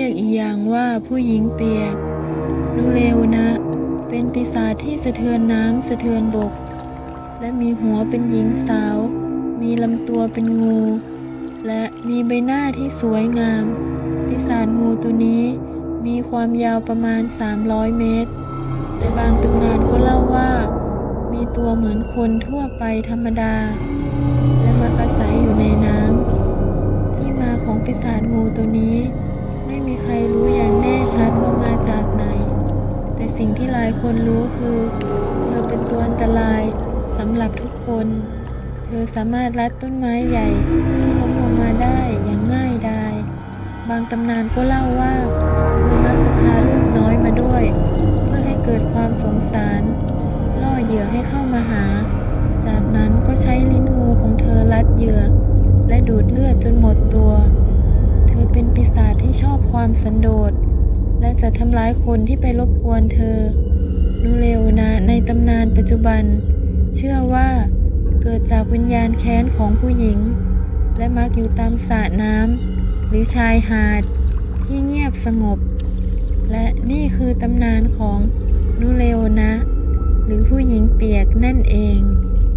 รียกอีกอย่างว่าผู้หญิงเปียกนูเรวนะเป็นปีศาจที่สะเทือนน้ำสะเทือนบกและมีหัวเป็นหญิงสาวมีลำตัวเป็นงูและมีใบหน้าที่สวยงามปีศาจงูตัวนี้มีความยาวประมาณ300 เมตรแต่บางตำนานก็เล่าว่ามีตัวเหมือนคนทั่วไปธรรมดาและมักอาศัยอยู่ในน้ำที่มาของปีศาจงูตัวนี้ไม่มีใครรู้อย่างแน่ชัดว่ามาจากไหนแต่สิ่งที่หลายคนรู้คือเธอเป็นตัวอันตรายสำหรับทุกคนเธอสามารถลัดต้นไม้ใหญ่ที่ล้มลงมาได้อย่างง่ายดายบางตำนานก็เล่าว่าเธอมักจะพาลูกน้อยมาด้วยเพื่อให้เกิดความสงสารล่อเหยื่อให้เข้ามาหาจากนั้นก็ใช้ลิ้นงูของเธอลัดเหยื่อและดูดเลือดจนหมดตัวเธอเป็นปีศาจที่ชอบความสันโดษและจะทำร้ายคนที่ไปรบกวนเธอนูเรวนะในตำนานปัจจุบันเชื่อว่าเกิดจากวิญญาณแค้นของผู้หญิงและมักอยู่ตามสระน้ำหรือชายหาดที่เงียบสงบและนี่คือตำนานของนูเรวนะหรือผู้หญิงเปียกนั่นเอง